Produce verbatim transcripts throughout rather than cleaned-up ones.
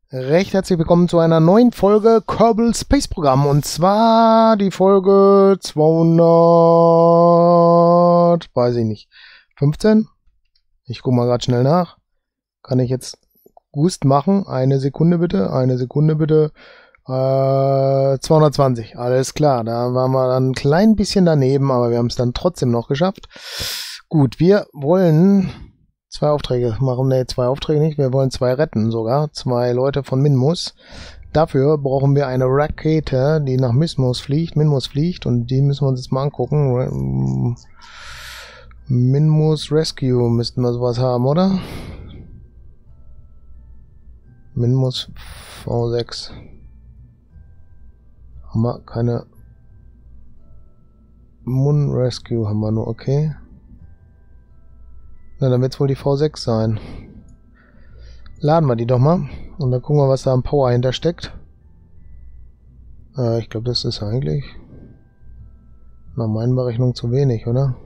Recht herzlich willkommen zu einer neuen Folge Kerbal Space Program und zwar die Folge zweihundert, weiß ich nicht, fünfzehn? Ich gucke mal gerade schnell nach. Kann ich jetzt Gust machen? Eine Sekunde bitte, eine Sekunde bitte. Äh, zweihundertzwanzig, alles klar. Da waren wir dann ein klein bisschen daneben, aber wir haben es dann trotzdem noch geschafft. Gut, wir wollen zwei Aufträge machen. Ne, zwei Aufträge nicht. Wir wollen zwei retten sogar. Zwei Leute von Minmus. Dafür brauchen wir eine Rakete, die nach Minmus fliegt. Minmus fliegt und die müssen wir uns jetzt mal angucken. Minmus Rescue müssten wir sowas haben, oder? Minmus V sechs. Haben wir keine. Mun Rescue haben wir nur, okay. Na, dann wird es wohl die V sechs sein. Laden wir die doch mal. Und dann gucken wir, was da am Power hinter steckt. Äh, ich glaube, das ist eigentlich nach meinen Berechnungen zu wenig, oder?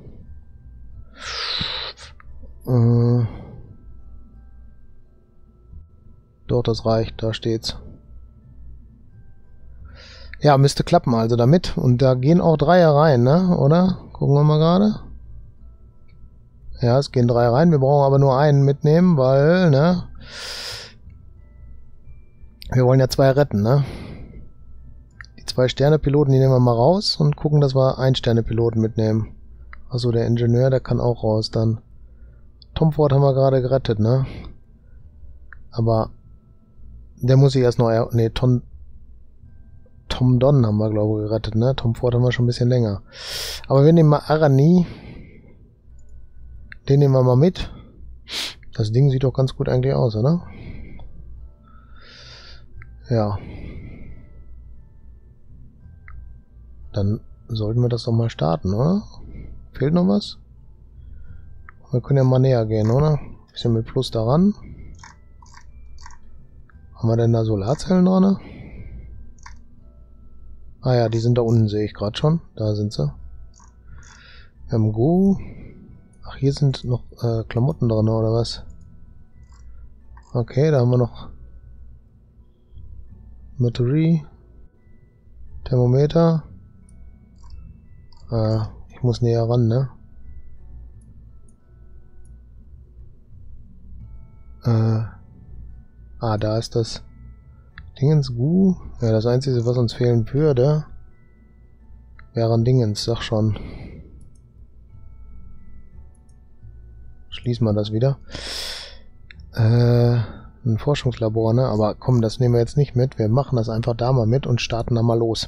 Äh, doch, das reicht. Da steht's. Ja, müsste klappen also damit. Und da gehen auch Dreier rein, ne? Oder? Gucken wir mal gerade. Ja, es gehen drei rein. Wir brauchen aber nur einen mitnehmen, weil, ne? Wir wollen ja zwei retten, ne? Die zwei Sterne-Piloten, die nehmen wir mal raus und gucken, dass wir ein Sterne-Piloten mitnehmen. Also der Ingenieur, der kann auch raus dann. Tom Ford haben wir gerade gerettet, ne? Aber der muss sich erst noch... Er ne, Tom... Tom Don haben wir, glaube ich, gerettet, ne? Tom Ford haben wir schon ein bisschen länger. Aber wir nehmen mal Arani. Den nehmen wir mal mit. Das Ding sieht doch ganz gut eigentlich aus, oder? Ja. Dann sollten wir das doch mal starten, oder? Fehlt noch was? Wir können ja mal näher gehen, oder? Bisschen mit Plus daran. Haben wir denn da Solarzellen dran? Ah ja, die sind da unten, sehe ich gerade schon. Da sind sie. Wir haben Go. Ach, hier sind noch äh, Klamotten drin, oder was? Okay, da haben wir noch Batterie, Thermometer. Ah, ich muss näher ran, ne? Äh, ah, da ist das Dingens Gu. Ja, das Einzige, was uns fehlen würde, wäre ein Dingens, sag schon. Schließen wir das wieder. Äh, ein Forschungslabor, ne? Aber komm, das nehmen wir jetzt nicht mit. Wir machen das einfach da mal mit und starten da mal los.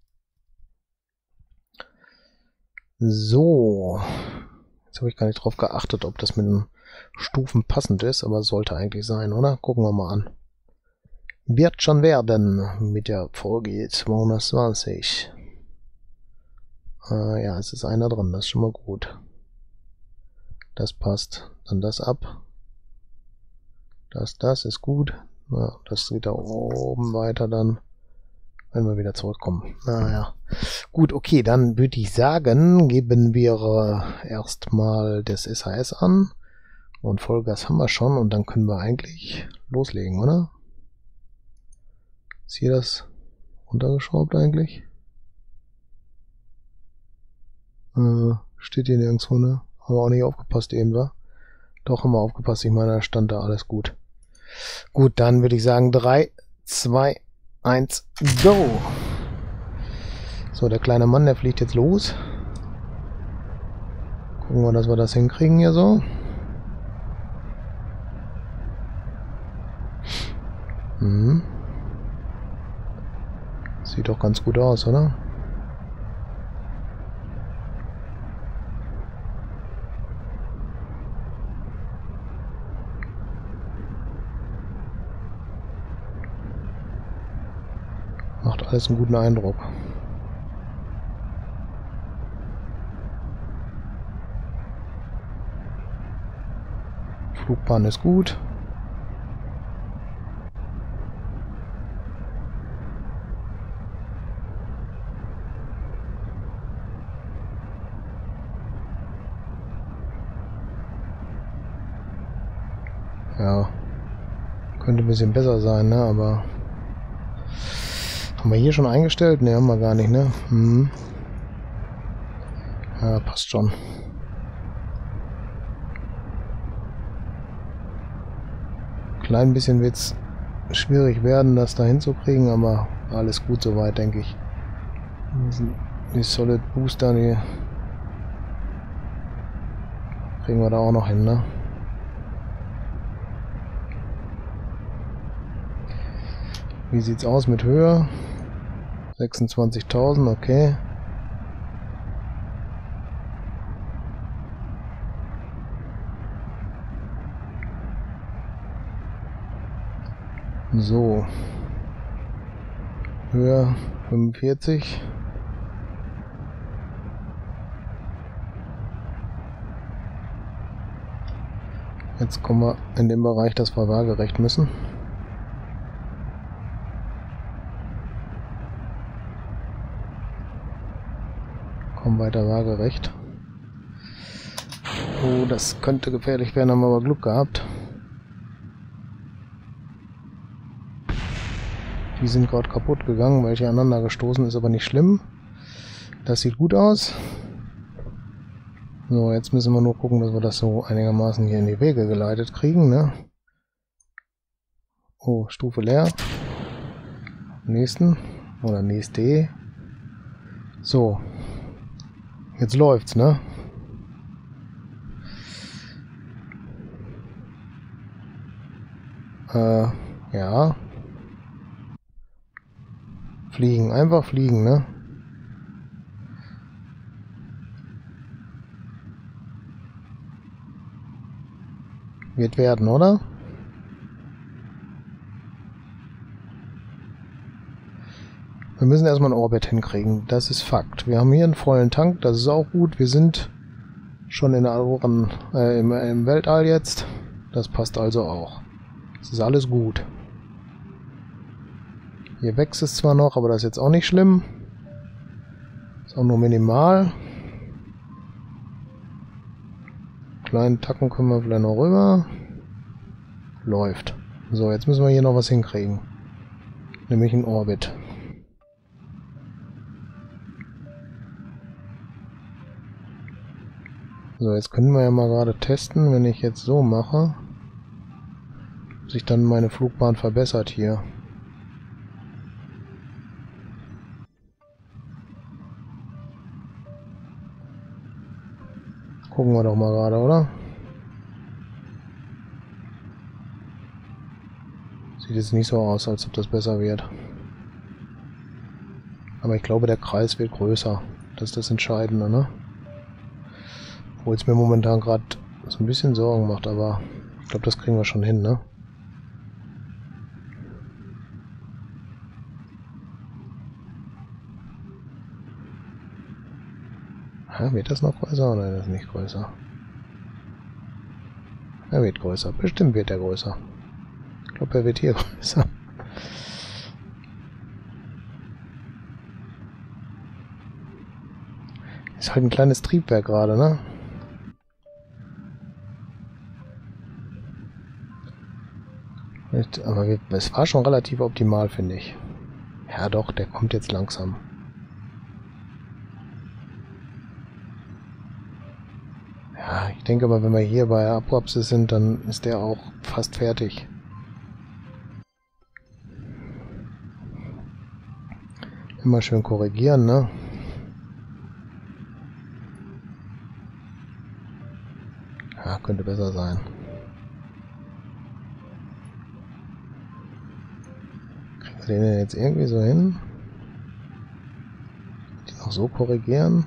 So. Jetzt habe ich gar nicht drauf geachtet, ob das mit den Stufen passend ist, aber sollte eigentlich sein, oder? Gucken wir mal an. Wird schon werden mit der Folge zweihundertzwanzig. Äh, ja, es ist einer drin, das ist schon mal gut. Das passt. Dann das ab. Das, das ist gut. Ja, das geht da oben weiter dann, wenn wir wieder zurückkommen. Naja. Gut, okay, dann würde ich sagen, geben wir äh, erstmal das S H S an. Und Vollgas haben wir schon und dann können wir eigentlich loslegen, oder? Ist hier das runtergeschraubt eigentlich? Äh, steht hier nirgendwo, ne? Haben wir auch nicht aufgepasst eben, wa? Doch, haben wir aufgepasst. Ich meine, da stand da alles gut. Gut, dann würde ich sagen drei, zwei, eins, go! So, der kleine Mann, der fliegt jetzt los. Gucken wir, dass wir das hinkriegen hier so. Mhm. Sieht doch ganz gut aus, oder? Macht alles einen guten Eindruck. Flugbahn ist gut. Ja. Könnte ein bisschen besser sein, ne? Aber haben wir hier schon eingestellt? Ne, haben wir gar nicht, ne? Hm. Ja, passt schon. Klein bisschen wird es schwierig werden, das da hinzukriegen, aber alles gut soweit, denke ich. Die Solid Booster, die kriegen wir da auch noch hin, ne? Wie sieht's aus mit Höhe? sechsundzwanzigtausend, okay. So. Höhe fünfundvierzig. Jetzt kommen wir in den Bereich, dass wir waagerecht müssen. Kommen weiter waagerecht. Oh, das könnte gefährlich werden, haben wir aber Glück gehabt. Die sind gerade kaputt gegangen, welche aneinander gestoßen, ist aber nicht schlimm. Das sieht gut aus. So, jetzt müssen wir nur gucken, dass wir das so einigermaßen hier in die Wege geleitet kriegen, ne? Oh, Stufe leer. Nächsten. Oder nächste. So. Jetzt läuft's, ne? Äh, ja. Fliegen, einfach fliegen, ne? Wird werden, oder? Wir müssen erstmal einen Orbit hinkriegen, das ist Fakt. Wir haben hier einen vollen Tank, das ist auch gut. Wir sind schon in der Auren, äh, im, im Weltall jetzt. Das passt also auch. Das ist alles gut. Hier wächst es zwar noch, aber das ist jetzt auch nicht schlimm. Ist auch nur minimal. Kleinen Tacken können wir vielleicht noch rüber. Läuft. So, jetzt müssen wir hier noch was hinkriegen. Nämlich einen Orbit. So, jetzt können wir ja mal gerade testen, wenn ich jetzt so mache, ob sich dann meine Flugbahn verbessert hier. Gucken wir doch mal gerade, oder? Sieht jetzt nicht so aus, als ob das besser wird. Aber ich glaube, der Kreis wird größer. Das ist das Entscheidende, ne? Obwohl es mir momentan gerade so ein bisschen Sorgen macht, aber ich glaube, das kriegen wir schon hin, ne? Ja, wird das noch größer oder ist das nicht größer? Er wird größer. Bestimmt wird er größer. Ich glaube, er wird hier größer. Ist halt ein kleines Triebwerk gerade, ne? Aber es war schon relativ optimal, finde ich. Ja doch, der kommt jetzt langsam. Ja, ich denke mal, wenn wir hier bei Apoapsis sind, dann ist der auch fast fertig. Immer schön korrigieren, ne? Ja, könnte besser sein. Kriegen wir den jetzt irgendwie so hin? Die noch so korrigieren?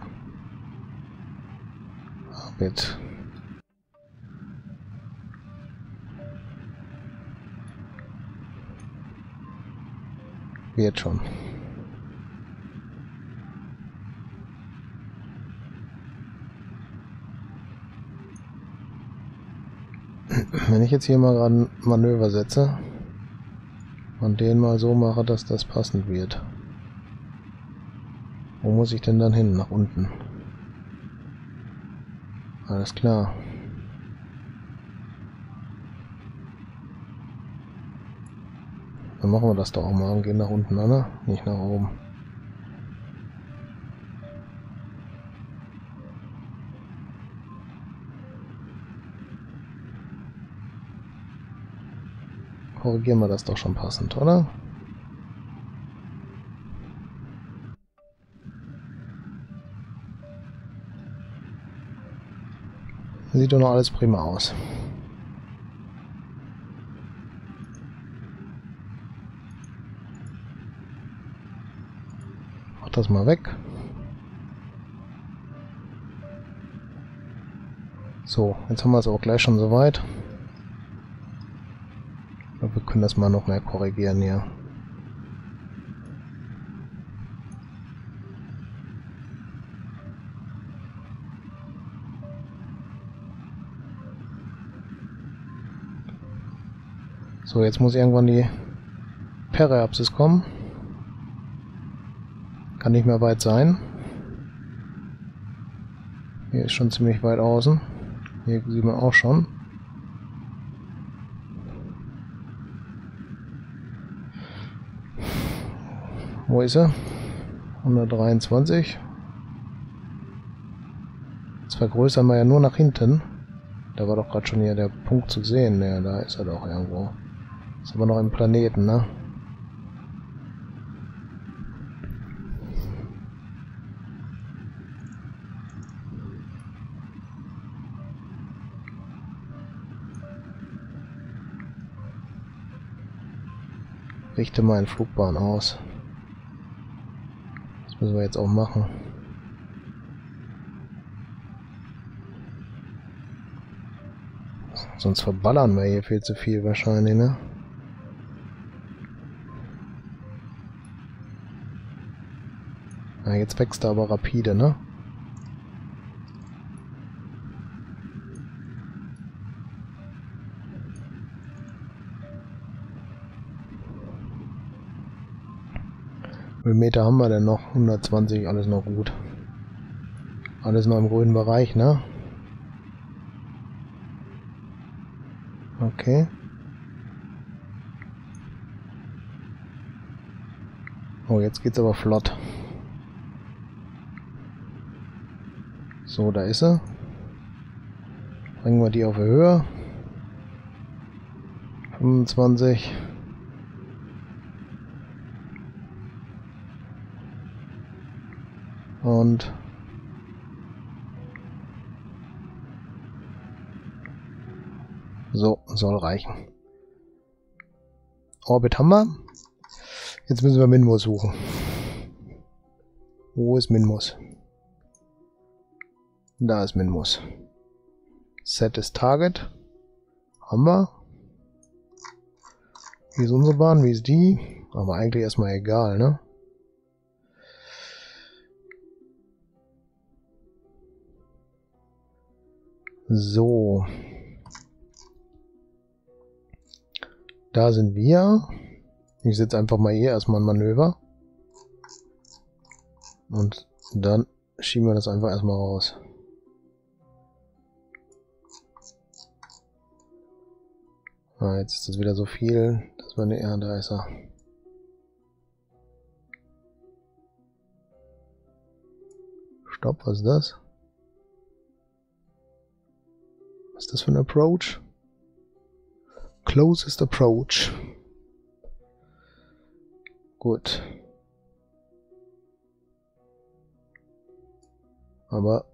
Orbit. Wird schon. Wenn ich jetzt hier mal gerade ein Manöver setze und den mal so mache, dass das passend wird. Wo muss ich denn dann hin? Nach unten. Alles klar. Dann machen wir das doch auch mal und gehen nach unten, ne? Nicht nach oben. Korrigieren wir das doch schon passend, oder? Sieht doch noch alles prima aus. Mach das mal weg. So, jetzt haben wir es auch gleich schon soweit. Wir können das mal noch mehr korrigieren hier. So, jetzt muss irgendwann die Periapsis kommen. Kann nicht mehr weit sein. Hier ist schon ziemlich weit außen. Hier sieht man auch schon. Wo ist er? hundertdreiundzwanzig. Jetzt vergrößern wir ja nur nach hinten. Da war doch gerade schon hier der Punkt zu sehen. Ja, da ist er doch irgendwo. Ist aber noch im Planeten, ne? Richte mal eine Flugbahn aus. Das müssen wir jetzt auch machen. Sonst verballern wir hier viel zu viel wahrscheinlich, ne? Ja, jetzt wächst er aber rapide, ne? Wie viel Meter haben wir denn noch? hundertzwanzig, alles noch gut. Alles noch im grünen Bereich, ne? Okay. Oh, jetzt geht's aber flott. So, da ist er. Bringen wir die auf Höhe. fünfundzwanzig. Und so, soll reichen. Orbit haben wir. Jetzt müssen wir Minmus suchen. Wo ist Minmus? Da ist Minmus. Set ist Target. Haben wir. Wie ist unsere Bahn? Wie ist die? Aber eigentlich erstmal egal, ne? So. Da sind wir. Ich setze einfach mal hier erstmal ein Manöver. Und dann schieben wir das einfach erstmal raus. Ah, jetzt ist das wieder so viel. Das war eine, ja, da ist er. Stopp, was ist das? Was ist das für ein Approach? Closest Approach. Gut. Aber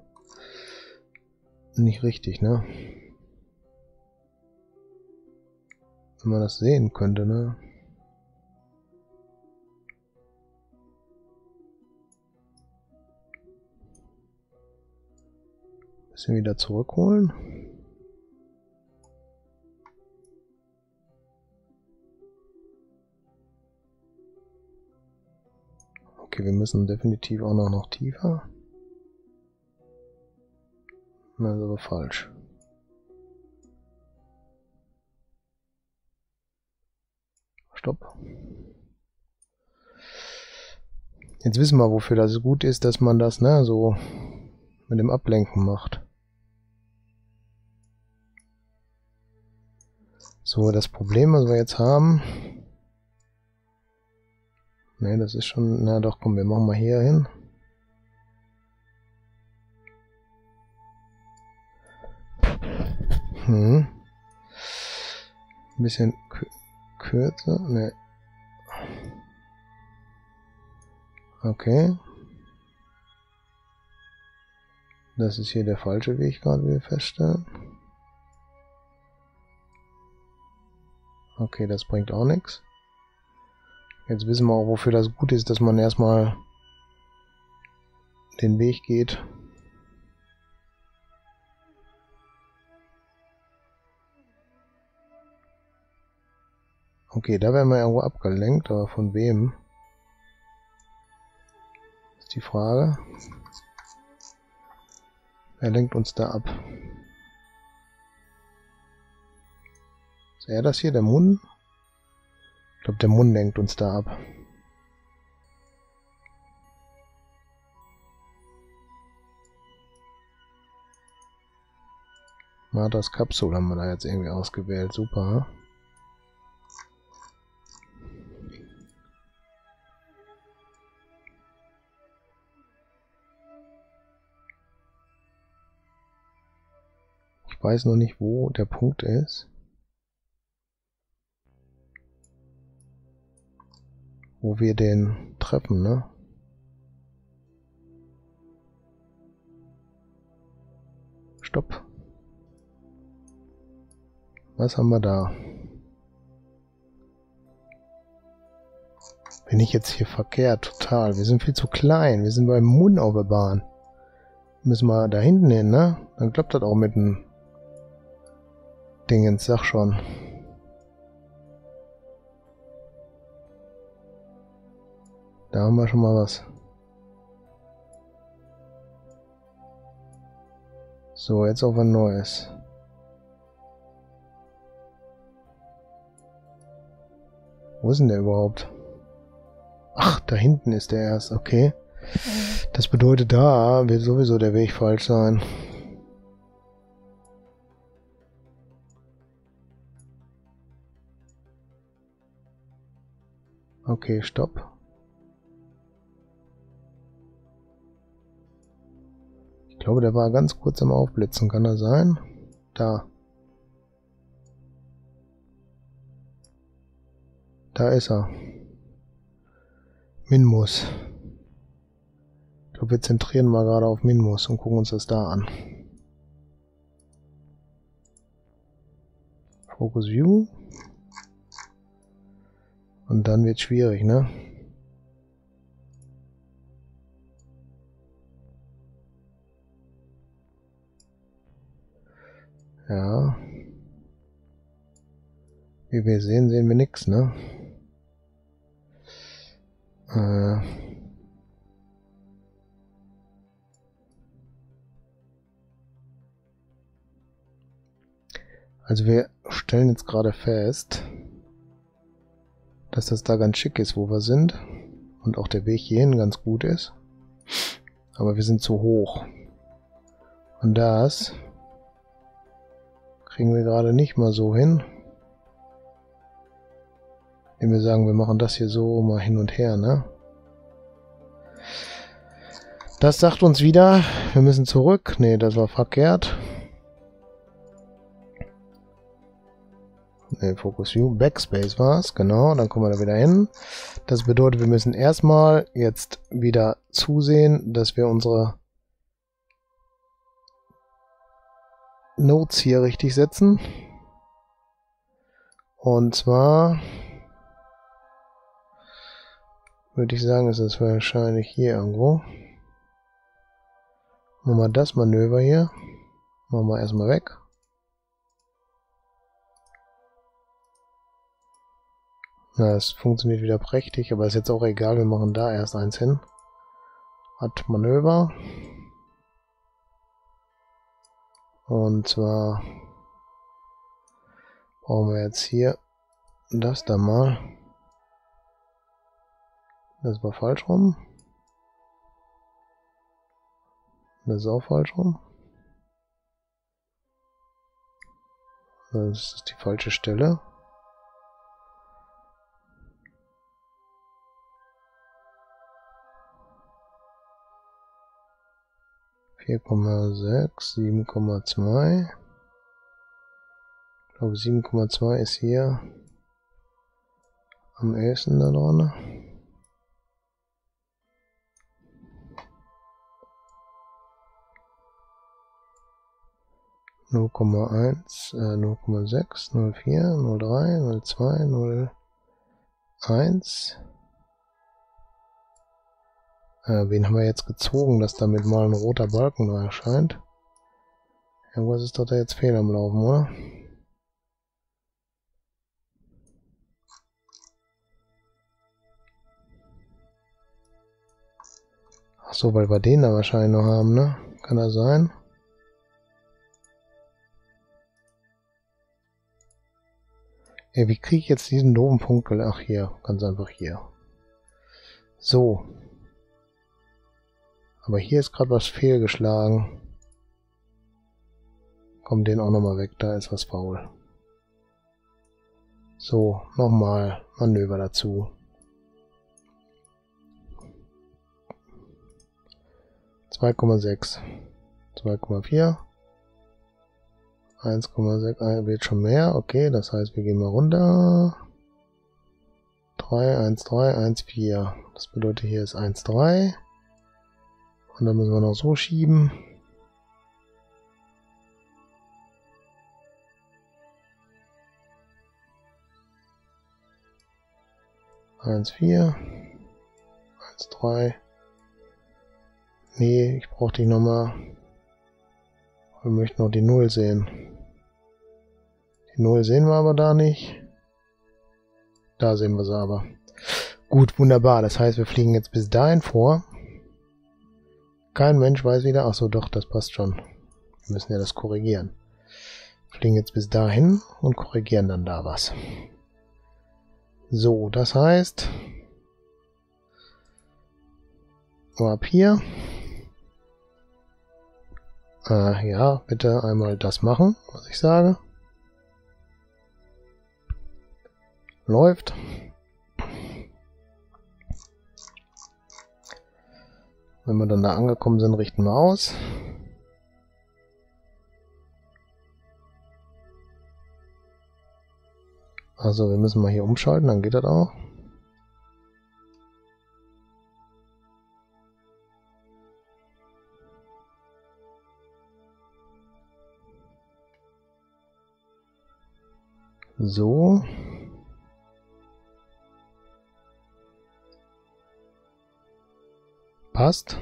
nicht richtig, ne? Wenn man das sehen könnte, ne? Bisschen wieder zurückholen. Okay, wir müssen definitiv auch noch, noch tiefer. Nein, das ist aber falsch. Stopp. Jetzt wissen wir, wofür das gut ist, dass man das, ne, so mit dem Ablenken macht. So, das Problem, was wir jetzt haben, Ne, das ist schon... Na doch, komm, wir machen mal hier hin. Hm. Ein bisschen kürzer. Ne. Okay. Das ist hier der falsche Weg, gerade wie wir feststellen. Okay, das bringt auch nichts. Jetzt wissen wir auch, wofür das gut ist, dass man erstmal den Weg geht. Okay, da werden wir irgendwo abgelenkt, aber von wem? Ist die Frage. Wer lenkt uns da ab? Ist er das hier, der Mund? Ich glaube, der Mund lenkt uns da ab. Marthas Kapsel haben wir da jetzt irgendwie ausgewählt. Super. Ich weiß noch nicht, wo der Punkt ist. Wo wir den treffen, ne? Stopp. Was haben wir da? Bin ich jetzt hier verkehrt? Total. Wir sind viel zu klein. Wir sind beim Mund auf der Bahn. Müssen wir da hinten hin, ne? Dann klappt das auch mit dem Dingens, sag schon. Da haben wir schon mal was. So, jetzt auf ein neues. Wo ist denn der überhaupt? Ach, da hinten ist der erst, okay. Das bedeutet, da wird sowieso der Weg falsch sein. Okay, stopp. Ich glaube, der war ganz kurz am Aufblitzen. Kann er sein? Da. Da ist er. Minmus. Ich glaube, wir zentrieren mal gerade auf Minmus und gucken uns das da an. Focus View. Und dann wird es schwierig, ne? Ja. Wie wir sehen, sehen wir nichts, ne? Äh. Also wir stellen jetzt gerade fest, dass das da ganz schick ist, wo wir sind. Und auch der Weg hierhin ganz gut ist. Aber wir sind zu hoch. Und das kriegen wir gerade nicht mal so hin. Wenn wir sagen, wir machen das hier so mal hin und her, ne? Das sagt uns wieder, wir müssen zurück. Ne, das war verkehrt. Ne, Focus View, Backspace war es, genau, dann kommen wir da wieder hin. Das bedeutet, wir müssen erstmal jetzt wieder zusehen, dass wir unsere Nodes hier richtig setzen. Und zwar würde ich sagen, ist es wahrscheinlich hier irgendwo. Machen wir das Manöver hier. Machen wir erstmal weg. Na, es funktioniert wieder prächtig, aber ist jetzt auch egal, wir machen da erst eins hin. Add Manöver. Und zwar brauchen wir jetzt hier das da mal. Das war falsch rum. Das ist auch falsch rum. Das ist die falsche Stelle. vier Komma sechs, sieben Komma zwei. Ich glaube sieben Komma zwei ist hier am ehesten da dran. null Komma eins, äh, null Komma sechs, null Komma vier, null Komma drei, null Komma zwei, null Komma eins. Äh, wen haben wir jetzt gezogen, dass damit mal ein roter Balken da erscheint? Irgendwas ist doch da jetzt fehl am Laufen, oder? Ach so, weil wir den da wahrscheinlich noch haben, ne? Kann das sein? Ja, wie kriege ich jetzt diesen doofen Punkt? Ach, hier, ganz einfach hier. So. Aber hier ist gerade was fehlgeschlagen. Komm, den auch nochmal weg, da ist was faul. So, nochmal Manöver dazu. zwei Komma sechs, zwei Komma vier, eins Komma sechs, wird schon mehr, okay, das heißt, wir gehen mal runter. drei, eins, drei, eins, vier. Das bedeutet, hier ist eins, drei. Und dann müssen wir noch so schieben. eins, vier, eins, drei. Nee, ich brauche die nochmal. Wir möchten noch die null sehen. Die null sehen wir aber da nicht. Da sehen wir sie aber. Gut, wunderbar. Das heißt, wir fliegen jetzt bis dahin vor. Kein Mensch weiß wieder. Achso, doch, das passt schon. Wir müssen ja das korrigieren. Wir fliegen jetzt bis dahin und korrigieren dann da was. So, das heißt, nur ab hier. Äh, ja, bitte einmal das machen, was ich sage. Läuft. Wenn wir dann da angekommen sind, richten wir aus. Also wir müssen mal hier umschalten, dann geht das auch. So. Passt.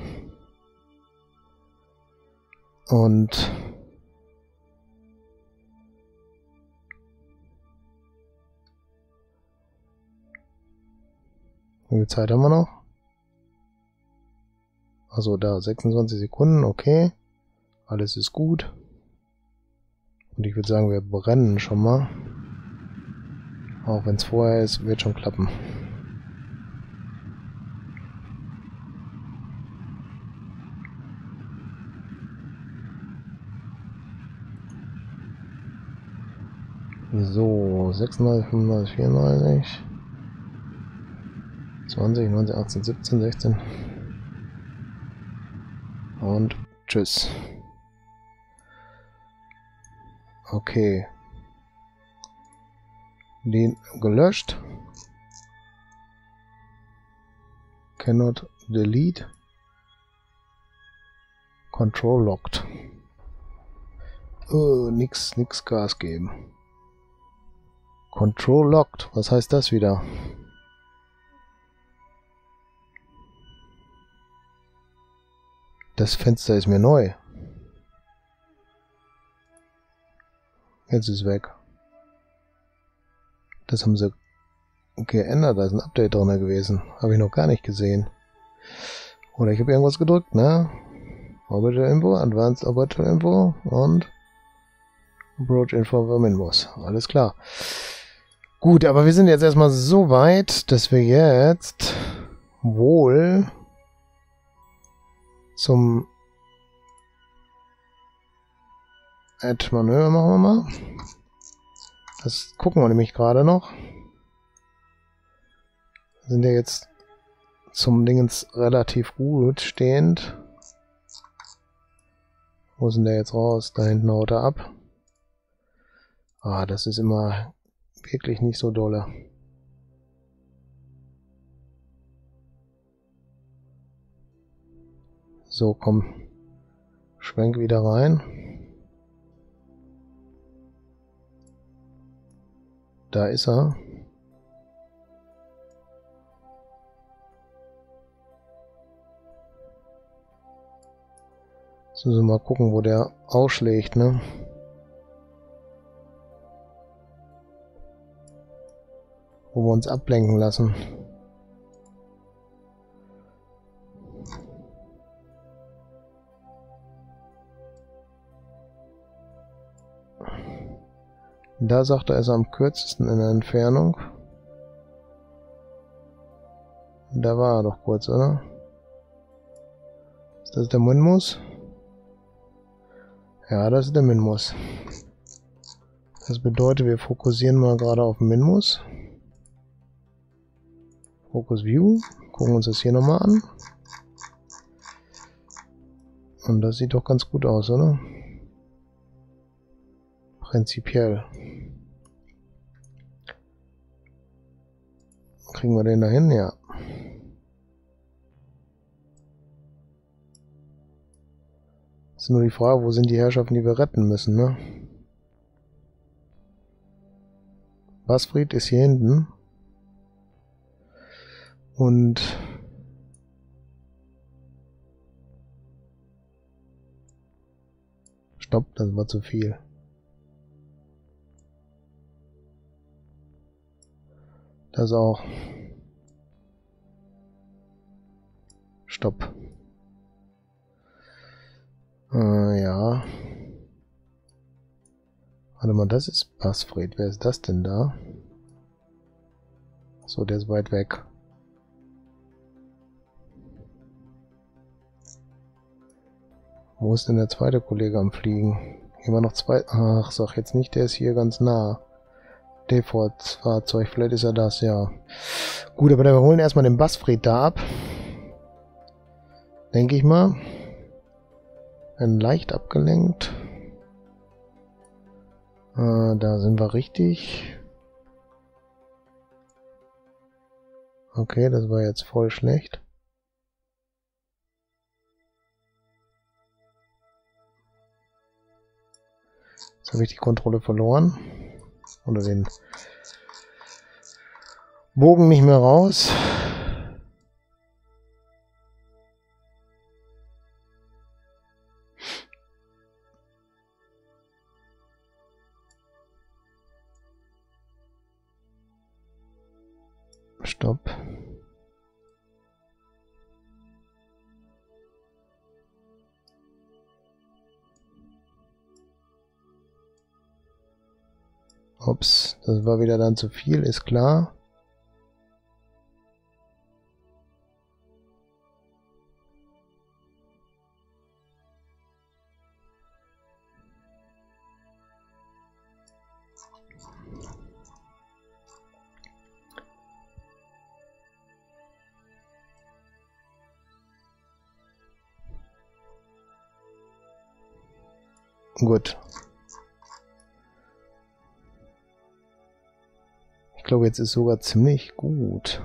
Und wie viel Zeit haben wir noch? Also da sechsundzwanzig Sekunden, okay. Alles ist gut. Und ich würde sagen, wir brennen schon mal. Auch wenn es vorher ist, wird schon klappen. So, sechsunddreißig, fünfunddreißig, vierunddreißig, zwanzig, neunzehn, achtzehn, siebzehn, sechzehn. Und tschüss. Okay. Den gelöscht. Cannot delete. Control locked. Oh, nix, nix Gas geben. Control locked. Was heißt das wieder? Das Fenster ist mir neu. Jetzt ist es weg. Das haben sie geändert. Da ist ein Update drin gewesen. Habe ich noch gar nicht gesehen. Oder ich habe irgendwas gedrückt, ne? Orbital Info, Advanced Orbital Info und Approach Info for Minbus. Alles klar. Gut, aber wir sind jetzt erstmal so weit, dass wir jetzt wohl zum Add-Manöver machen wir mal. Das gucken wir nämlich gerade noch. Wir sind ja jetzt zum Dingens relativ gut stehend. Wo ist denn der jetzt raus? Da hinten haut er ab. Ah, das ist immer wirklich nicht so dolle. So, komm. Schwenk wieder rein. Da ist er. Jetzt müssen wir mal gucken, wo der ausschlägt, ne? Wo wir uns ablenken lassen. Da sagt er, ist er am kürzesten in der Entfernung. Da war er doch kurz, oder? Ist das der Minmus? Ja, das ist der Minmus. Das bedeutet, wir fokussieren mal gerade auf den Minmus. Focus View. Gucken uns das hier nochmal an. Und das sieht doch ganz gut aus, oder? Prinzipiell. Kriegen wir den da hin? Ja. Ist nur die Frage, wo sind die Herrschaften, die wir retten müssen, ne? Basfried ist hier hinten. Und stopp, das war zu viel. Das auch. Stopp. Äh, ja. Warte mal, das ist Basfried. Wer ist das denn da? So, der ist weit weg. Wo ist denn der zweite Kollege am Fliegen? Hier war noch zwei. Ach, sag jetzt nicht, der ist hier ganz nah. Default-Fahrzeug, vielleicht ist er das, ja. Gut, aber dann wir holen erstmal den Basfried da ab. Denke ich mal. Ein leicht abgelenkt. Äh, da sind wir richtig. Okay, das war jetzt voll schlecht. Jetzt habe ich die Kontrolle verloren. Oder den Bogen nicht mehr raus. Stopp. Ups, das war wieder dann zu viel, ist klar. Gut. Ich glaube, jetzt ist sogar ziemlich gut.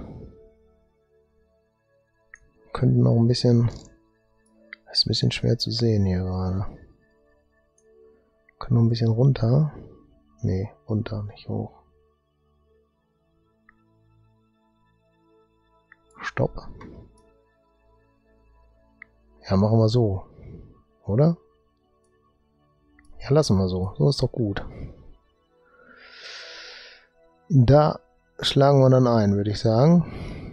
Könnten noch ein bisschen... Ist ein bisschen schwer zu sehen hier gerade. Können noch ein bisschen runter. Nee, runter, nicht hoch. Stopp. Ja, machen wir so. Oder? Ja, lassen wir so. So ist doch gut. Da schlagen wir dann ein, würde ich sagen.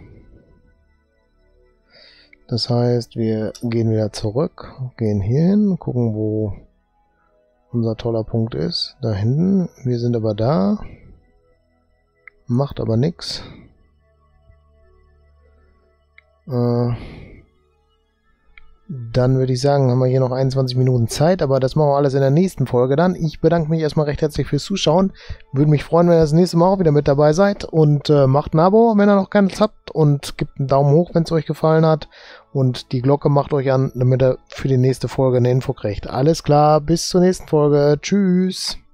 Das heißt, wir gehen wieder zurück, gehen hier hin, gucken, wo unser toller Punkt ist. Da hinten. Wir sind aber da. Macht aber nichts. Äh, Dann würde ich sagen, haben wir hier noch einundzwanzig Minuten Zeit, aber das machen wir alles in der nächsten Folge dann. Ich bedanke mich erstmal recht herzlich fürs Zuschauen. Würde mich freuen, wenn ihr das nächste Mal auch wieder mit dabei seid. Und äh, macht ein Abo, wenn ihr noch keins habt. Und gebt einen Daumen hoch, wenn es euch gefallen hat. Und die Glocke macht euch an, damit ihr für die nächste Folge eine Info kriegt. Alles klar, bis zur nächsten Folge. Tschüss.